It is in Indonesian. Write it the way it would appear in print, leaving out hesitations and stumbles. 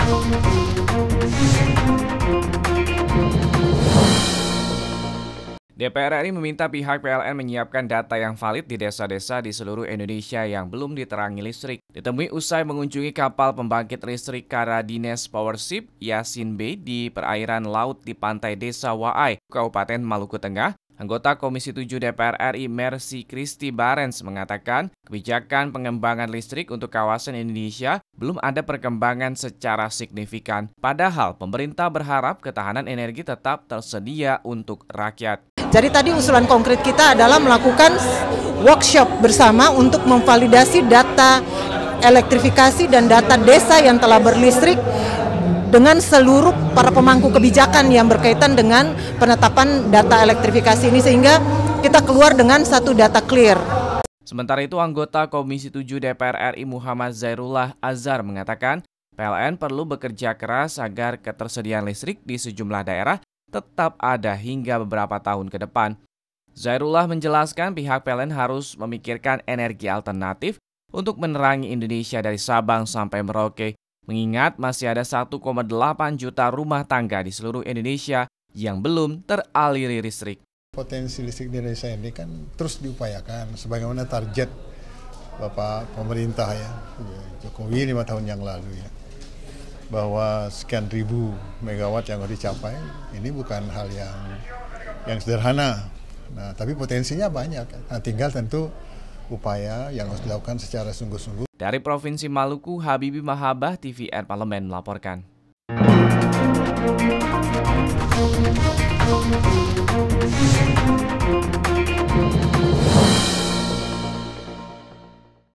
DPR RI meminta pihak PLN menyiapkan data yang valid di desa-desa di seluruh Indonesia yang belum diterangi listrik. Ditemui usai mengunjungi kapal pembangkit listrik Karadines Powership Yasin B di perairan laut di pantai Desa Waai, Kabupaten Maluku Tengah, anggota Komisi 7 DPR RI Mercy Christy Barens mengatakan kebijakan pengembangan listrik untuk kawasan Indonesia belum ada perkembangan secara signifikan. Padahal pemerintah berharap ketahanan energi tetap tersedia untuk rakyat. Jadi tadi usulan konkret kita adalah melakukan workshop bersama untuk memvalidasi data elektrifikasi dan data desa yang telah berlistrik dengan seluruh para pemangku kebijakan yang berkaitan dengan penetapan data elektrifikasi ini sehingga kita keluar dengan satu data clear. Sementara itu, anggota Komisi 7 DPR RI Muhammad Zairullah Azhar mengatakan PLN perlu bekerja keras agar ketersediaan listrik di sejumlah daerah tetap ada hingga beberapa tahun ke depan. Zairullah menjelaskan pihak PLN harus memikirkan energi alternatif untuk menerangi Indonesia dari Sabang sampai Merauke, mengingat masih ada 1,8 juta rumah tangga di seluruh Indonesia yang belum teraliri listrik. Potensi listrik di Indonesia ini kan terus diupayakan sebagaimana target Bapak pemerintah ya, Jokowi 5 tahun yang lalu ya. Bahwa sekian ribu megawatt yang harus dicapai, ini bukan hal yang sederhana. Nah, tapi potensinya banyak. Nah, tinggal tentu upaya yang harus dilakukan secara sungguh-sungguh. Dari Provinsi Maluku, Habibie Mahabah, TVR Parlemen melaporkan.